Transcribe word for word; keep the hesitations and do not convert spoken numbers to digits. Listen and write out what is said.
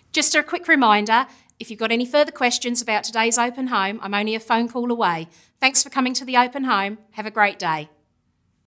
Just a quick reminder, if you've got any further questions about today's open home, I'm only a phone call away. Thanks for coming to the open home. Have a great day.